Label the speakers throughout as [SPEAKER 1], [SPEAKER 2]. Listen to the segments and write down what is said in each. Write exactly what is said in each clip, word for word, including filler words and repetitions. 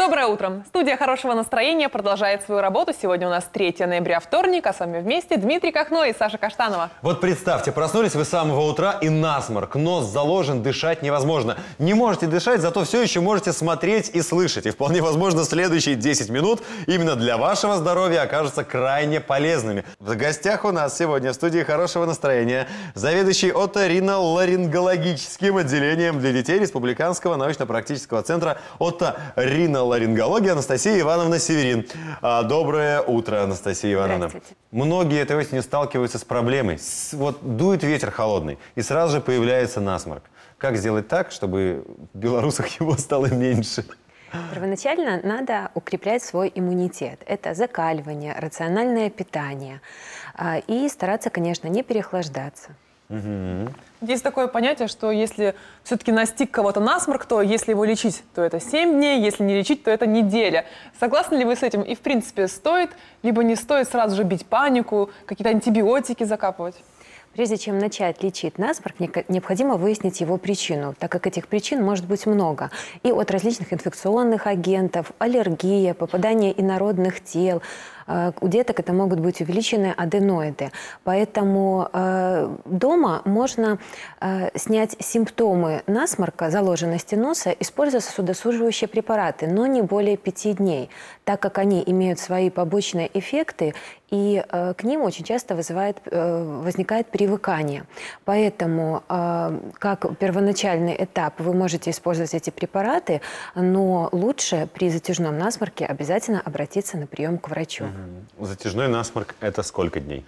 [SPEAKER 1] Доброе утро! Студия хорошего настроения продолжает свою работу. Сегодня у нас третье ноября, вторник, а с вами вместе Дмитрий Кахно и Саша Каштанова.
[SPEAKER 2] Вот представьте, проснулись вы с самого утра и насморк, нос заложен, дышать невозможно. Не можете дышать, зато все еще можете смотреть и слышать. И вполне возможно, следующие десять минут именно для вашего здоровья окажутся крайне полезными. В гостях у нас сегодня в студии хорошего настроения заведующий оториноларингологическим отделением для детей Республиканского научно-практического центра оториноларингологии Анастасия Ивановна Северин. А, доброе утро, Анастасия Ивановна. Многие этой осенью сталкиваются с проблемой. С, вот дует ветер холодный, и сразу же появляется насморк. Как сделать так, чтобы в белорусах его стало меньше?
[SPEAKER 3] Первоначально надо укреплять свой иммунитет. Это закаливание, рациональное питание. И стараться, конечно, не переохлаждаться.
[SPEAKER 1] Угу. Есть такое понятие, что если все-таки настиг кого-то насморк, то если его лечить, то это семь дней, если не лечить, то это неделя. Согласны ли вы с этим? И в принципе стоит, либо не стоит сразу же бить панику, какие-то антибиотики закапывать?
[SPEAKER 3] Прежде чем начать лечить насморк, необходимо выяснить его причину, так как этих причин может быть много. И от различных инфекционных агентов, аллергия, попадание инородных тел. У деток это могут быть увеличенные аденоиды. Поэтому э, дома можно э, снять симптомы насморка, заложенности носа, используя сосудосуживающие препараты, но не более пяти дней, так как они имеют свои побочные эффекты, и э, к ним очень часто вызывает, э, возникает привыкание. Поэтому, э, как первоначальный этап, вы можете использовать эти препараты, но лучше при затяжном насморке обязательно обратиться на прием к врачу.
[SPEAKER 2] Затяжной насморк – это сколько дней?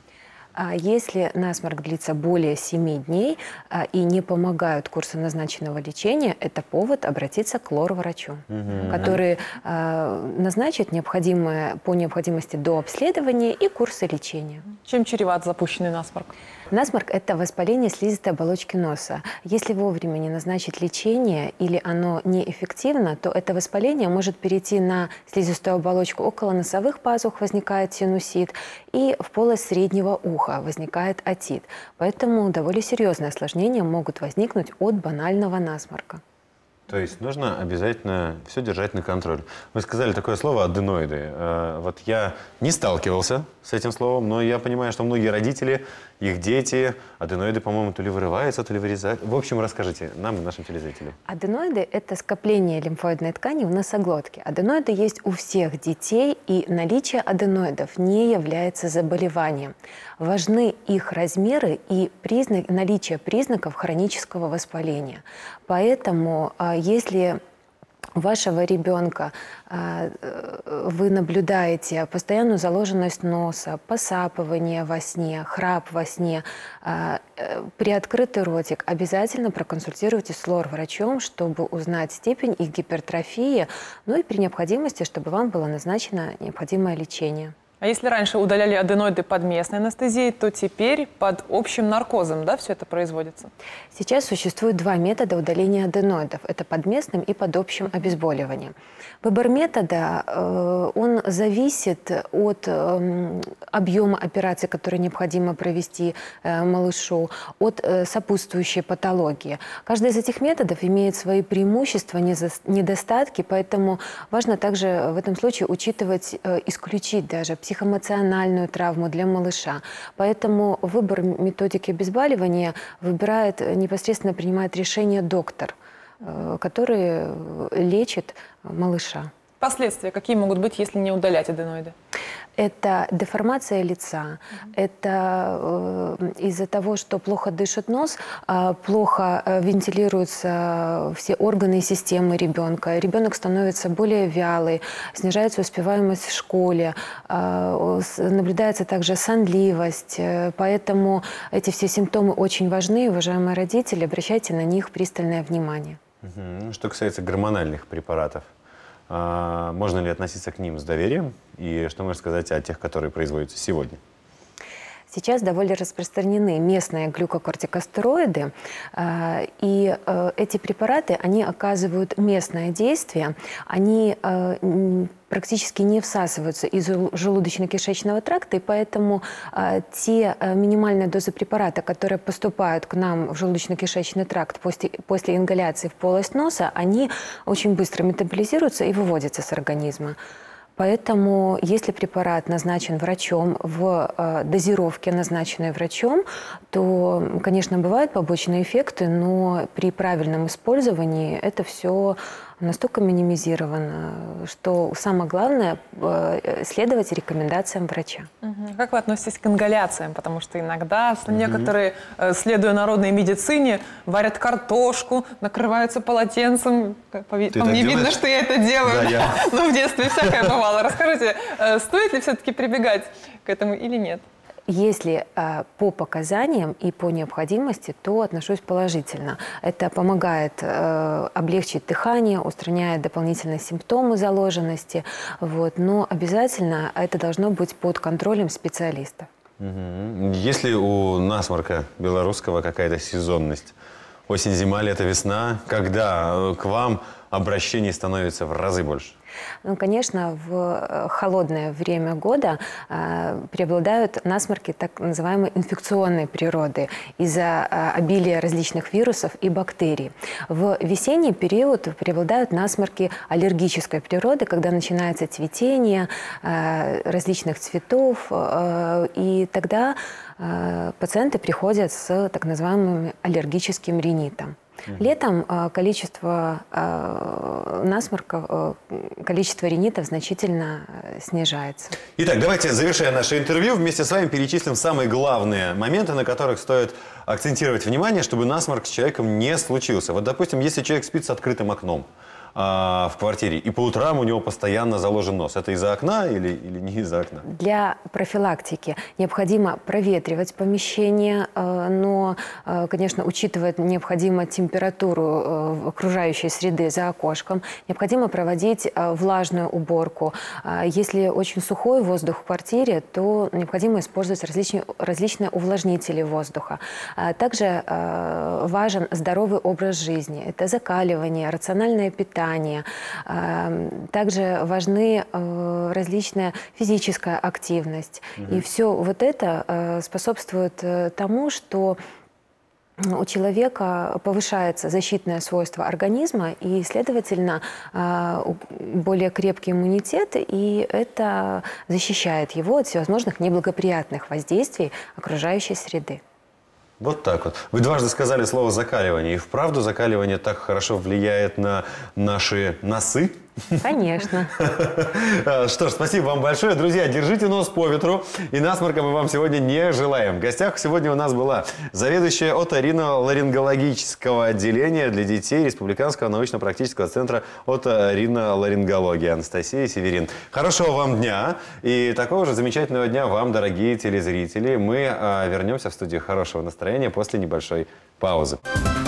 [SPEAKER 3] Если насморк длится более семи дней и не помогают курсы назначенного лечения, это повод обратиться к лор-врачу, угу. который назначит необходимое по необходимости до обследования и курсы лечения.
[SPEAKER 1] Чем чреват запущенный насморк?
[SPEAKER 3] Насморк – это воспаление слизистой оболочки носа. Если вовремя не назначить лечение или оно неэффективно, то это воспаление может перейти на слизистую оболочку около носовых пазух, возникает синусит, и в полость среднего уха возникает отит. Поэтому довольно серьезные осложнения могут возникнуть от банального насморка.
[SPEAKER 2] То есть нужно обязательно все держать на контроле. Вы сказали такое слово «аденоиды». Вот я не сталкивался с этим словом, но я понимаю, что многие родители, их дети, аденоиды, по-моему, то ли вырываются, то ли вырезают. В общем, расскажите нам и нашим телезрителям.
[SPEAKER 3] Аденоиды – это скопление лимфоидной ткани в носоглотке. Аденоиды есть у всех детей, и наличие аденоидов не является заболеванием. Важны их размеры и признак, наличие признаков хронического воспаления. Поэтому, если у вашего ребенка вы наблюдаете постоянную заложенность носа, посапывание во сне, храп во сне, приоткрытый ротик, обязательно проконсультируйтесь с лор-врачом, чтобы узнать степень их гипертрофии, ну и при необходимости, чтобы вам было назначено необходимое лечение.
[SPEAKER 1] А если раньше удаляли аденоиды под местной анестезией, то теперь под общим наркозом, да, все это производится?
[SPEAKER 3] Сейчас существует два метода удаления аденоидов. Это под местным и под общим обезболиванием. Выбор метода, э, он зависит от э, объема операции, который необходимо провести э, малышу, от э, сопутствующей патологии. Каждый из этих методов имеет свои преимущества, недостатки, поэтому важно также в этом случае учитывать, э, исключить даже психологию, психоэмоциональную травму для малыша. Поэтому выбор методики обезболивания выбирает, непосредственно принимает решение доктор, который лечит малыша.
[SPEAKER 1] Последствия какие могут быть, если не удалять аденоиды?
[SPEAKER 3] Это деформация лица, mm-hmm. это э, из-за того, что плохо дышит нос, э, плохо э, вентилируются все органы и системы ребенка. Ребенок становится более вялый, снижается успеваемость в школе, э, наблюдается также сонливость. Э, поэтому эти все симптомы очень важны, уважаемые родители, обращайте на них пристальное внимание.
[SPEAKER 2] Mm-hmm. Что касается гормональных препаратов, можно ли относиться к ним с доверием? И что можно сказать о тех, которые производятся сегодня?
[SPEAKER 3] Сейчас довольно распространены местные глюкокортикостероиды, э, и э, эти препараты, они оказывают местное действие, они э, практически не всасываются из желудочно-кишечного тракта, и поэтому э, те э, минимальные дозы препарата, которые поступают к нам в желудочно-кишечный тракт после, после ингаляции в полость носа, они очень быстро метаболизируются и выводятся с организма. Поэтому, если препарат назначен врачом в э, дозировке, назначенной врачом, то, конечно, бывают побочные эффекты, но при правильном использовании это все настолько минимизировано, что самое главное э, следовать рекомендациям врача.
[SPEAKER 1] Угу. Как вы относитесь к ингаляциям? Потому что иногда угу. некоторые, э, следуя народной медицине, варят картошку, накрываются полотенцем. По, по мне делаешь? Видно, что я это делаю. Да, я. Но в детстве всякое бывало. Расскажите, э, стоит ли все-таки прибегать к этому или нет?
[SPEAKER 3] Если э, по показаниям и по необходимости, то отношусь положительно. Это помогает э, облегчить дыхание, устраняет дополнительные симптомы заложенности. Вот, но обязательно это должно быть под контролем специалиста.
[SPEAKER 2] Угу. Есть ли у насморка белорусского какая-то сезонность? Осень, зима, лето, весна? Когда к вам обращений становится в разы больше?
[SPEAKER 3] Ну, конечно, в холодное время года э, преобладают насморки так называемой инфекционной природы из-за э, обилия различных вирусов и бактерий. В весенний период преобладают насморки аллергической природы, когда начинается цветение э, различных цветов, э, и тогда э, пациенты приходят с так называемым аллергическим ринитом. Летом количество насморков, количество ринитов значительно снижается.
[SPEAKER 2] Итак, давайте, завершая наше интервью, вместе с вами перечислим самые главные моменты, на которых стоит акцентировать внимание, чтобы насморк с человеком не случился. Вот, допустим, если человек спит с открытым окном а, в квартире, и по утрам у него постоянно заложен нос, это из-за окна или, или не из-за окна?
[SPEAKER 3] Для профилактики необходимо проветривать помещение, но, конечно, учитывая необходимо температуру окружающей среды за окошком, необходимо проводить влажную уборку. Если очень сухой воздух в квартире, то необходимо использовать различные, различные увлажнители воздуха. Также важен здоровый образ жизни. Это закаливание, рациональное питание. Также важны различная физическая активность. Угу. И все вот это способствует тому, что у человека повышается защитное свойство организма и, следовательно, более крепкий иммунитет, и это защищает его от всевозможных неблагоприятных воздействий окружающей среды.
[SPEAKER 2] Вот так вот. Вы дважды сказали слово «закаливание». И вправду закаливание так хорошо влияет на наши носы?
[SPEAKER 3] Конечно.
[SPEAKER 2] Что ж, спасибо вам большое. Друзья, держите нос по ветру. И насморка мы вам сегодня не желаем. В гостях сегодня у нас была заведующая оториноларингологического отделения для детей Республиканского научно-практического центра оториноларингологии Анастасия Северин. Хорошего вам дня. И такого же замечательного дня вам, дорогие телезрители. Мы а, вернемся в студию хорошего настроения после небольшой паузы.